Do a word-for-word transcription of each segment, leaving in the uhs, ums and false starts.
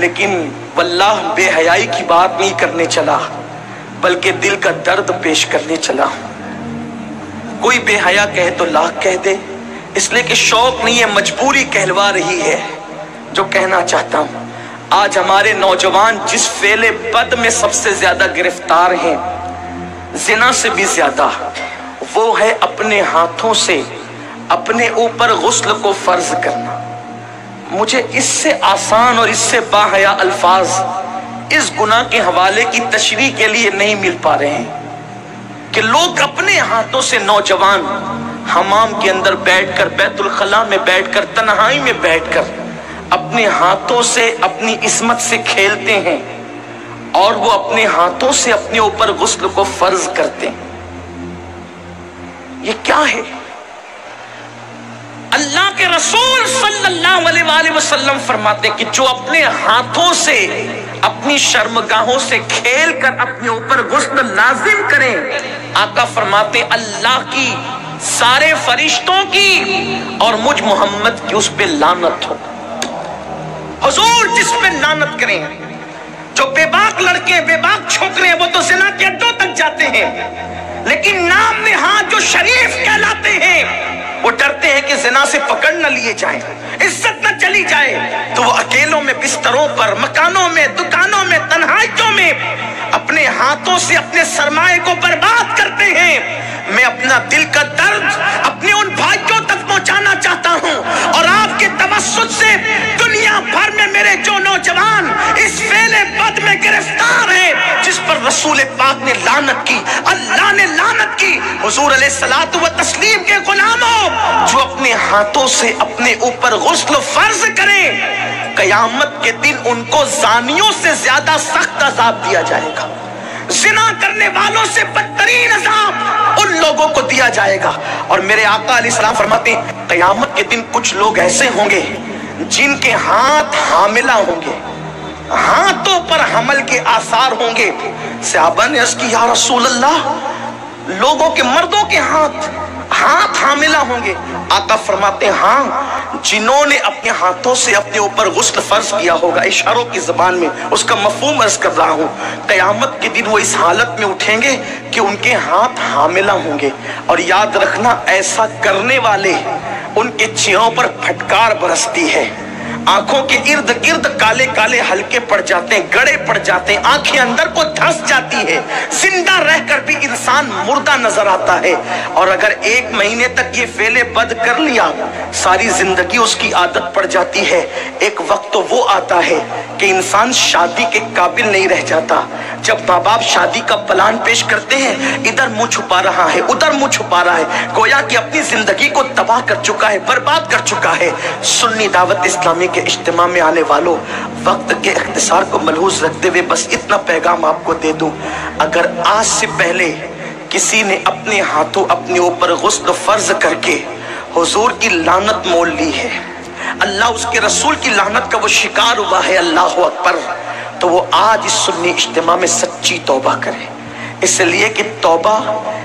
लेकिन वल्लाह बे हयाई की बात नहीं करने चला, बल्कि दिल का दर्द पेश करने चला। कोई बेहया कहे तो लाख कह दे, इसलिए कि शौक नहीं है, मजबूरी कहलवा रही है। जो कहना चाहता हूं, आज हमारे नौजवान जिस फेले बद में सबसे ज्यादा गिरफ्तार हैं, जिना से भी ज्यादा, वो है अपने हाथों से अपने ऊपर गुस्ल को फर्ज करना। मुझे इससे आसान और इससे बाहया अल्फाज इस गुनाह के हवाले की तशरीह के लिए नहीं मिल पा रहे हैं कि लोग अपने हाथों से, नौजवान हमाम के अंदर बैठकर, बैतुल खला में बैठकर, तन्हाई में बैठकर अपने हाथों से अपनी इस्मत से खेलते हैं और वो अपने हाथों से अपने ऊपर गुस्ल को फर्ज करते हैं। ये क्या है? अल्लाह के रसूल सल्लल्लाहु अलैहि वसल्लम फरमाते कि जो अपने हाथों से अपनी शर्मगाहों से खेल कर अपने ऊपर गुस्ल लाजिम करें, आका फरमाते अल्लाह की, सारे फरिश्तों की और मुझ मोहम्मद की उस पे लानत हो। हुजूर जिस पे लानत करें, जो बेबाक लड़के, बेबाक छोकरे हैं, वो तो जिना के अड्डों तक जाते हैं, लेकिन नाम में हाथ जो शरीफ कहलाते हैं, वो डरते हैं कि जिना से पकड़ न लिए जाए, इज्जत न चली जाए, तो वो अकेलों में, बिस्तरों पर, मकानों में, दुकानों में, तन्हाइयों में अपने हाथों से अपने सरमाए को बर्बाद करते हैं। मैं अपना दिल का दर्द अपने उन भाइयों तक पहुंचाना चाहता हूं और आपके तवस्सुत से दुनिया भर में मेरे जो नौजवान इस फेले बद में गिरफ्तार हैं, जिस पर रसूल पाक ने लानत की, अल्लाह ने लानत की, हुजूर अलैहिस्सलातु व तस्लीम के गुलामों, जो अपने हाथों से अपने ऊपर गुस्ल फर्ज करें, कयामत के दिन उनको जानियों से ज्यादा सख्त अजाब दिया जाएगा। जिना करने वालों से बदतरीन अजाब उन लोगों को दिया जाएगा। और मेरे आका अलैहिस्सलाम फरमाते हैं, कयामत के दिन कुछ लोग ऐसे होंगे जिनके हाथ हामिला होंगे, हाथों पर हमल के आसार होंगे। सहाबा ने अर्ज़ की, या रसूल अल्लाह, लोगों के, मर्दों के हाथ हाथ हामिला होंगे? आका फरमाते हैं, हाँ, जिन्होंने अपने हाथों से अपने ऊपर गुस्ल फर्ज किया होगा। इशारों की जबान में उसका मफहूम अर्ज कर रहा हूं। कयामत के दिन वो इस हालत में उठेंगे कि उनके हाथ हामिला होंगे। और याद रखना, ऐसा करने वाले, उनके चेहरों पर फटकार बरसती है, आंखों के इर्द गिर्द काले काले हल्के पड़ जाते हैं, गड़े पड़ जाते हैं, आंखें अंदर को धंस जाती है, जिंदा रहकर भी इंसान मुर्दा नजर आता है। और अगर एक महीने तक ये फेले बद कर लिया, सारी जिंदगी उसकी आदत पड़ जाती है। एक वक्त तो वो आता है कि इंसान शादी के काबिल नहीं रह जाता। जब माँ बाप शादी का प्लान पेश करते हैं, इधर मुंह छुपा रहा है, उधर मुंह छुपा रहा है, गोया कि अपनी जिंदगी को तबाह कर चुका है, बर्बाद कर चुका है। सुन्नी दावत इस्लामी के इज्तिमा में आने वालों, वक्त के इख्तिसार को मलहूज रखते हुए बस इतना पैगाम आपको दे दूं, अगर आज से पहले किसी ने अपने हाथों अपने ऊपर गुस्ल फर्ज करके हुजूर की लानत मोल ली है, अल्लाह उसके रसूल की लानत का वो शिकार हुआ है, अल्लाह अकबर, तो वो आज इस सुन्नी इज्तिमा में सच्ची तौबा करे। इसलिए कि तौबा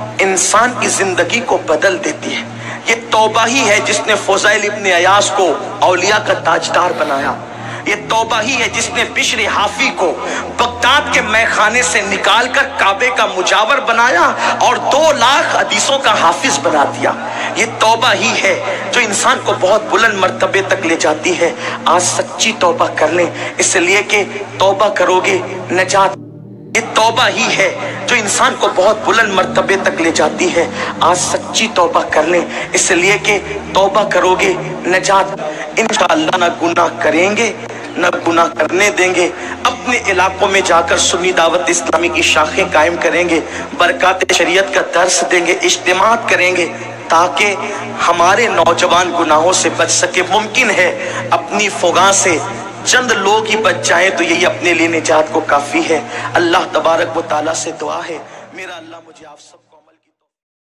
इंसान की जिंदगी को बदल देती है। ये तौबा ही है जिसने फुज़ैल इब्न अयास को औलिया का ताजदार बनाया। ये तौबा ही है जिसने बिश्र हाफी को बगदाद के मैखाने से निकालकर काबे का मुजावर बनाया और दो लाख हदीसों का हाफिज बना दिया। ये तौबा ही है जो इंसान को बहुत बुलंद मर्तबे तक ले जाती है। आज सच्ची तौबा कर लें, इसलिए कि तौबा करोगे नजात। ये तौबा ही है जो इंसान को बहुत बुलंद मर्तबे तक ले जाती है। आज सच्ची तौबा कर लें, इसलिए कि तौबा करोगे नजात। इंशाअल्लाह ना गुनाह करेंगे न गुनाह करने देंगे। अपने इलाकों में जाकर सुन्नी दावत इस्लामी की शाखें कायम करेंगे, बरकात शरीयत का दर्स देंगे, इज्तिमात करेंगे, ताकि हमारे नौजवान गुनाहों से बच सके। मुमकिन है अपनी फुगा से चंद लोग ही बच जाएं तो यही अपने लिए निजात को काफी है। अल्लाह तबारक व तआला से दुआ है, मेरा अल्लाह मुझे आप सब